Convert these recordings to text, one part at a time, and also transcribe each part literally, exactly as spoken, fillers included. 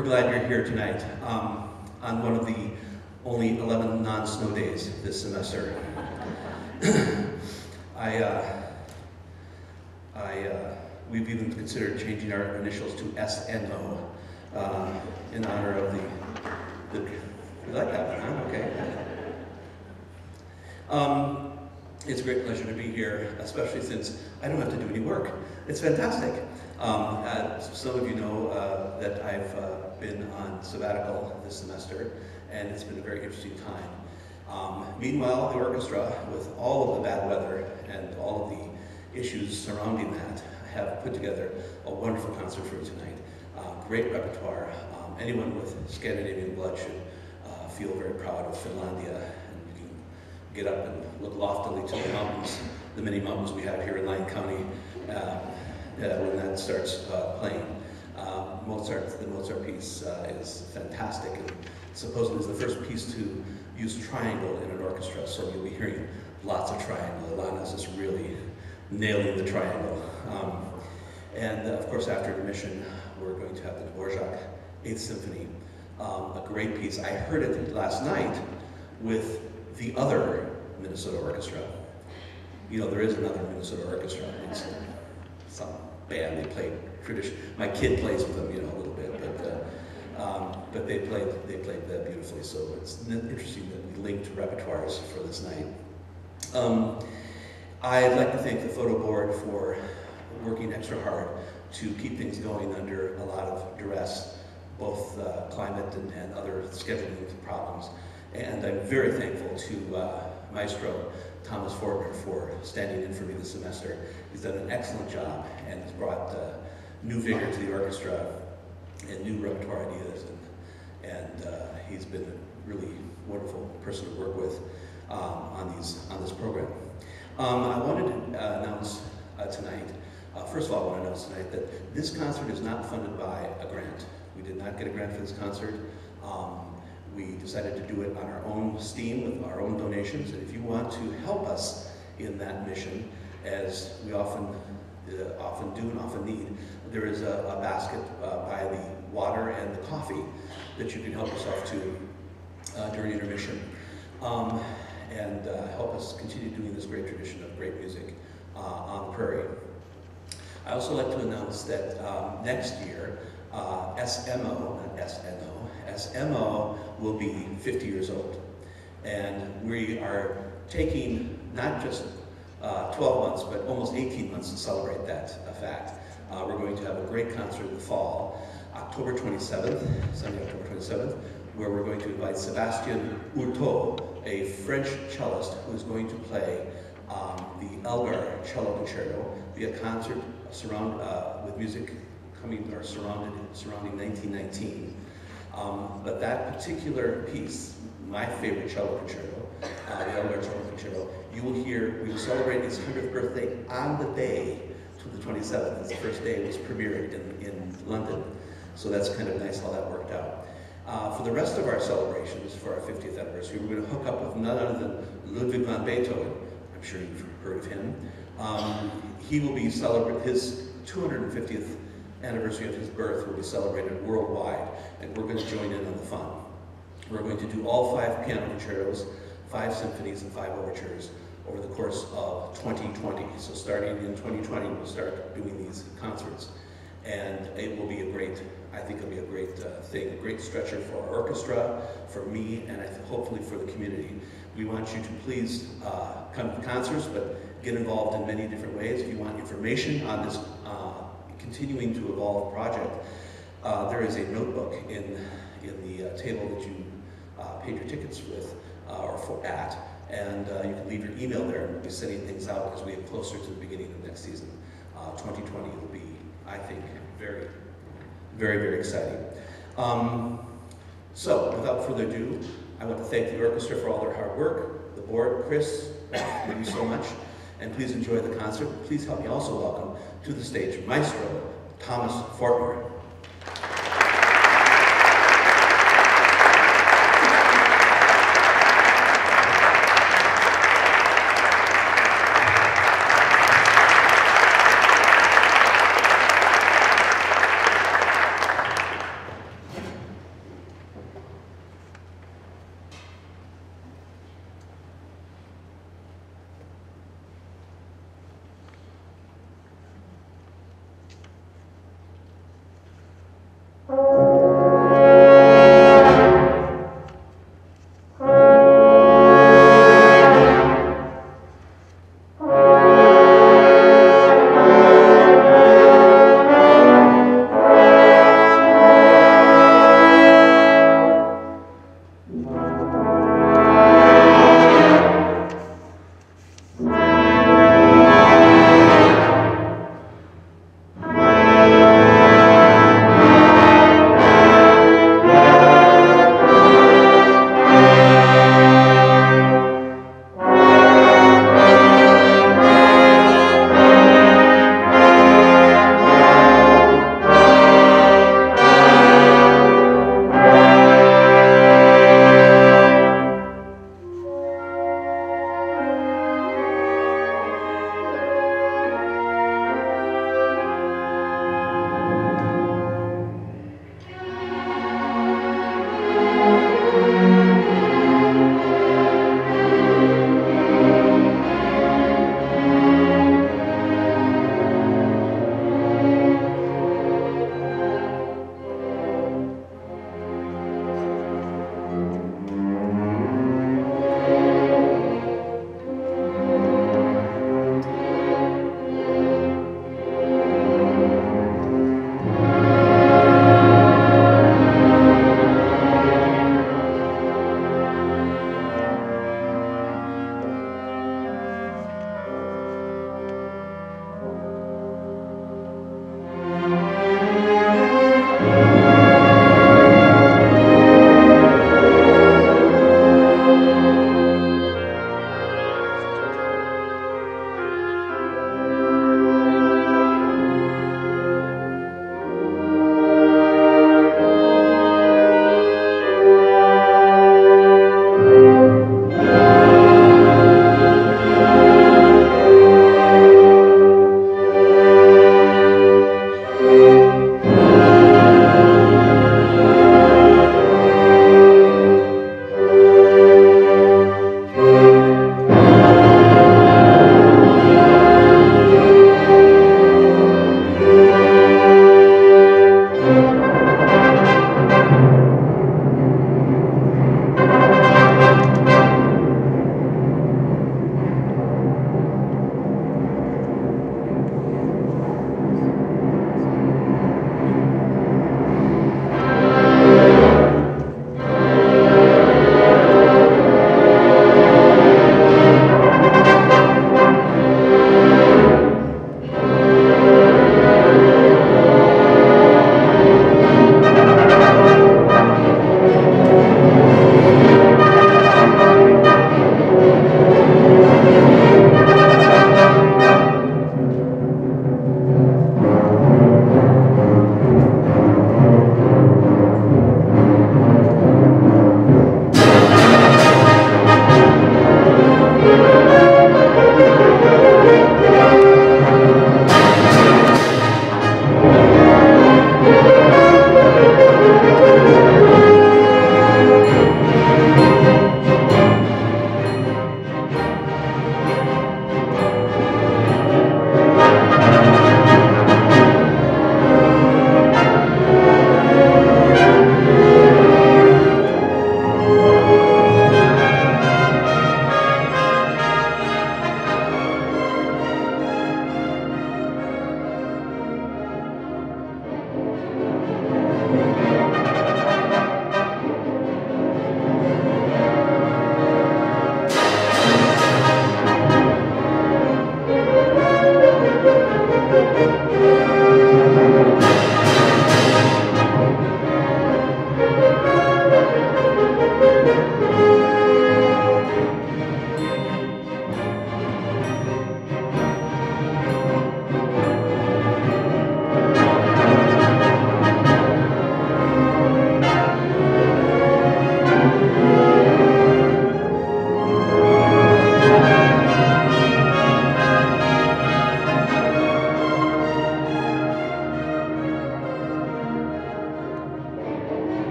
we're glad you're here tonight um, on one of the only eleven non-snow days this semester. I, uh, I, uh, we've even considered changing our initials to S M O uh, in honor of the, the, you like that one, huh? Okay. Um, it's a great pleasure to be here, especially since I don't have to do any work. It's fantastic. Um, uh, some of you know uh, that I've uh, been on sabbatical this semester, and it's been a very interesting time. Um, meanwhile, the orchestra, with all of the bad weather and all of the issues surrounding that, have put together a wonderful concert for you tonight. Uh, great repertoire. Um, anyone with Scandinavian blood should uh, feel very proud of Finlandia, and you can get up and look loftily to the mountains, the many mountains we have here in Lyon County. Uh, Uh, when that starts uh, playing. Uh, Mozart, the Mozart piece uh, is fantastic, and supposedly is the first piece to use triangle in an orchestra, so you'll be hearing lots of triangle. Ilana's is really nailing the triangle. Um, and uh, of course, after intermission, we're going to have the Dvorak Eighth Symphony, um, a great piece. I heard it last night with the other Minnesota Orchestra. You know, there is another Minnesota Orchestra. It's some band, they play tradition. My kid plays with them, you know, a little bit, but uh, um, but they played they played that beautifully. So it's interesting that we linked repertoires for this night. Um, I'd like to thank the photo board for working extra hard to keep things going under a lot of duress, both uh, climate and, and other scheduling problems. And I'm very thankful to uh, Maestro Thomas Fortner for standing in for me this semester. He's done an excellent job and has brought uh, new vigor to the orchestra and new repertoire ideas, and, and uh, he's been a really wonderful person to work with um, on these on this program. Um, I wanted to uh, announce uh, tonight, uh, first of all I want to announce tonight that this concert is not funded by a grant. We did not get a grant for this concert. Um, We decided to do it on our own steam with our own donations, and if you want to help us in that mission, as we often uh, often do and often need, there is a, a basket uh, by the water and the coffee that you can help yourself to uh, during intermission, um, and uh, help us continue doing this great tradition of great music uh, on the prairie. I also like to announce that um, next year, uh, S M O, not S N O, S M O will be fifty years old, and we are taking not just uh, twelve months, but almost eighteen months to celebrate that uh, fact. Uh, we're going to have a great concert in the fall, October twenty-seventh, Sunday, October twenty-seventh, where we're going to invite Sébastien Urteau, a French cellist who is going to play um, the Elgar Cello Concerto, be a concert surround, uh, with music coming or surrounded surrounding nineteen nineteen. Um, but that particular piece, my favorite cello concerto, uh, the Elgar Cello Concerto, you will hear, we will celebrate his hundredth birthday on the day to the twenty-seventh. It's the first day it was premiered in, in London. So that's kind of nice how that worked out. Uh, for the rest of our celebrations for our fiftieth anniversary, we're going to hook up with none other than Ludwig van Beethoven. I'm sure you've heard of him. Um, he will be celebrating his two hundred fiftieth anniversary of his birth will be celebrated worldwide, and we're going to join in on the fun. We're going to do all five piano concertos, five symphonies, and five overtures over the course of twenty twenty. So starting in twenty twenty, we'll start doing these concerts, and it will be a great, I think it'll be a great uh, thing, a great stretcher for our orchestra, for me, and I think hopefully for the community. We want you to please uh, come to concerts, but get involved in many different ways. If you want information on this uh, continuing to evolve project, uh, there is a notebook in in the uh, table that you uh, paid your tickets with uh, or for at, and uh, you can leave your email there, and we'll be sending things out as we get closer to the beginning of next season. Uh, twenty twenty will be, I think, very, very, very exciting. Um, so, without further ado, I want to thank the orchestra for all their hard work, the board, Chris, thank you so much, and please enjoy the concert. Please help me also welcome to the stage Maestro Thomas Fortner.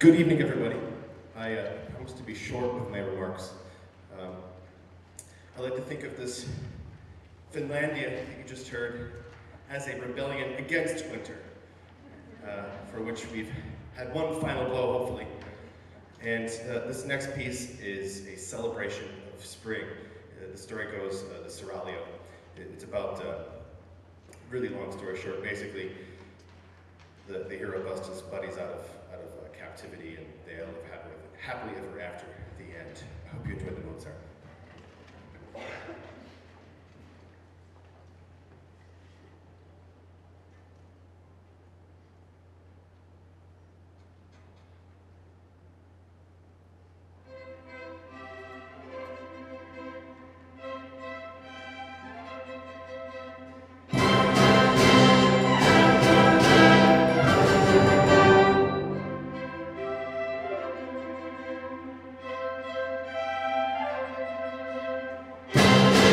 Good evening, everybody. I uh, promise to be short with my remarks. Um, I like to think of this Finlandia that you just heard as a rebellion against winter, uh, for which we've had one final blow, hopefully. And uh, this next piece is a celebration of spring. Uh, the story goes, uh, the Seraglio. It's about, uh, really long story short, basically, the, the hero busts his buddies out of, out of uh, captivity, and they all live happily, happily ever after at the end. I hope you enjoyed the Mozart. Thank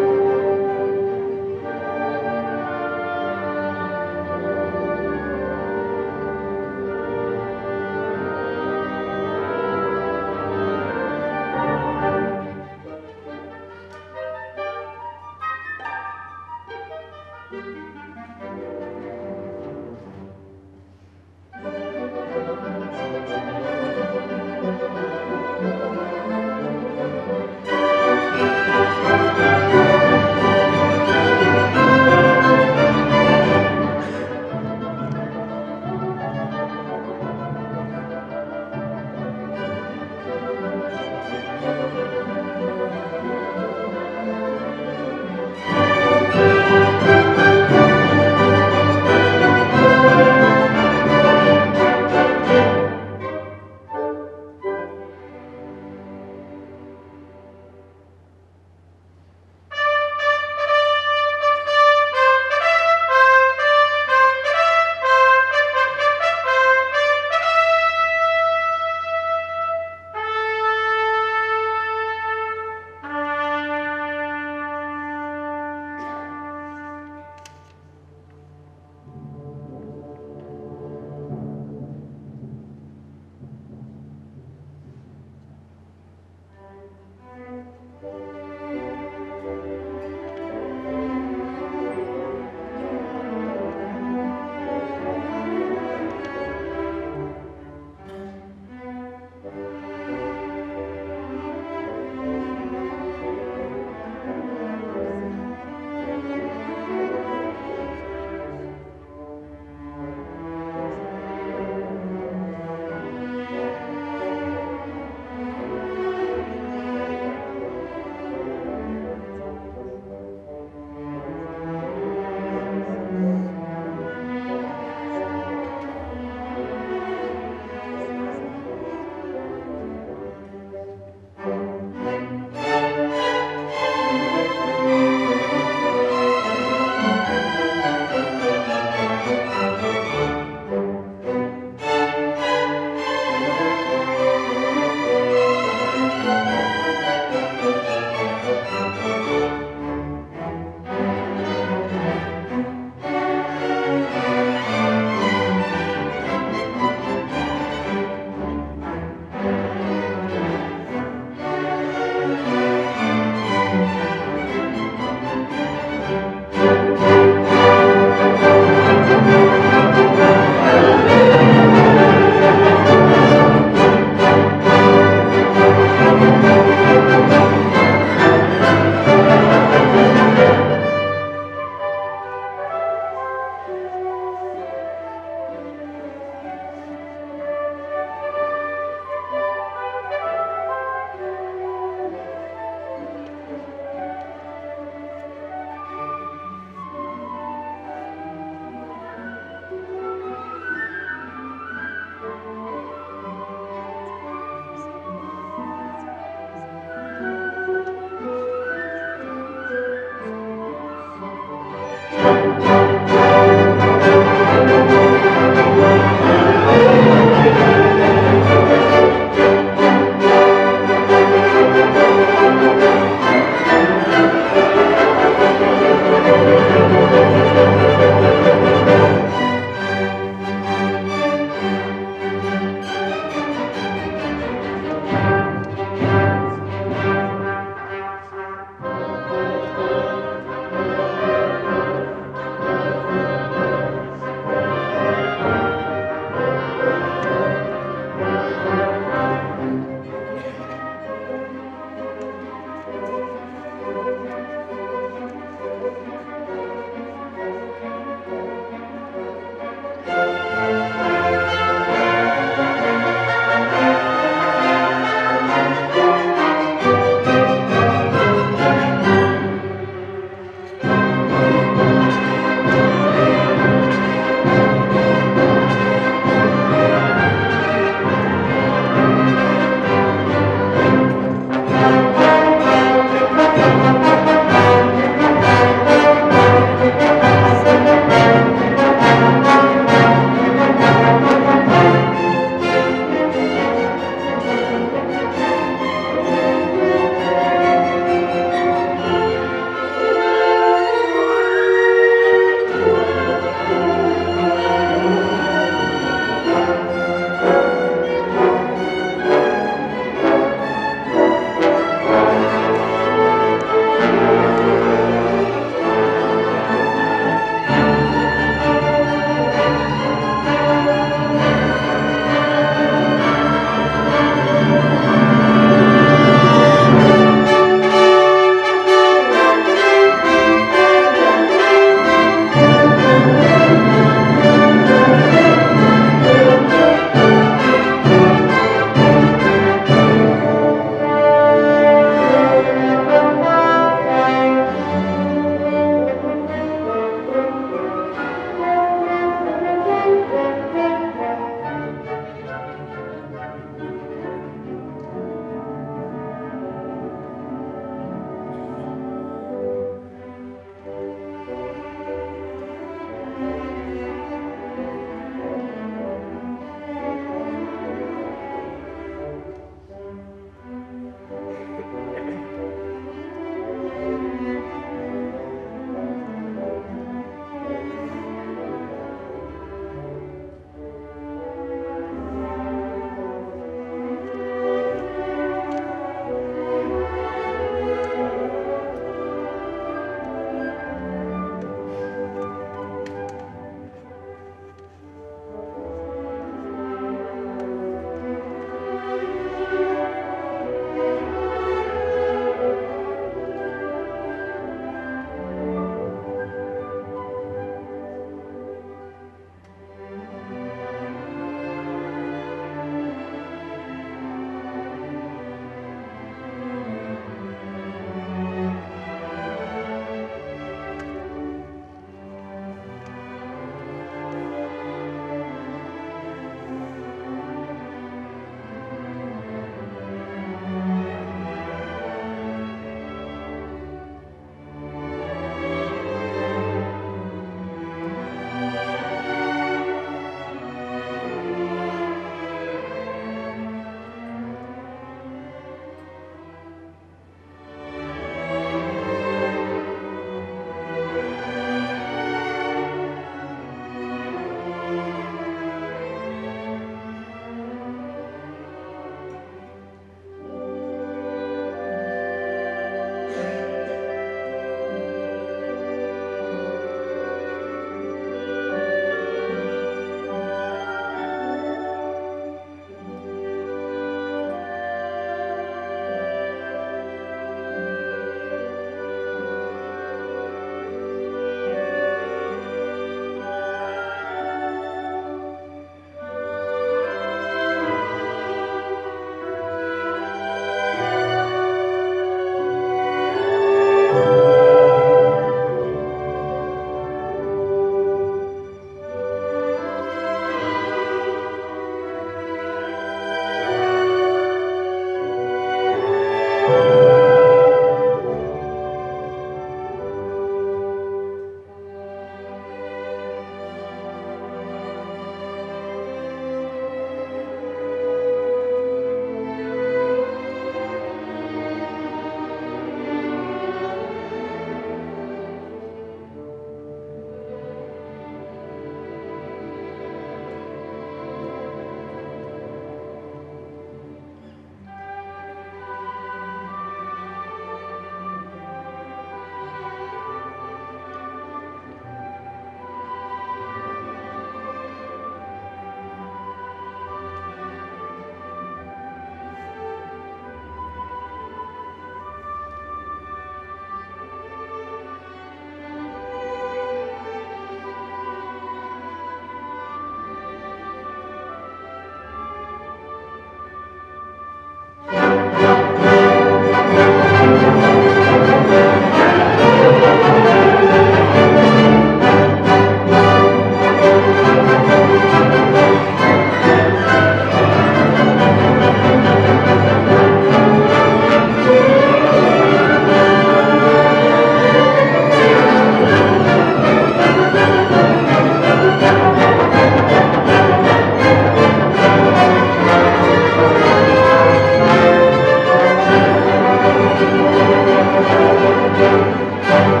Thank you.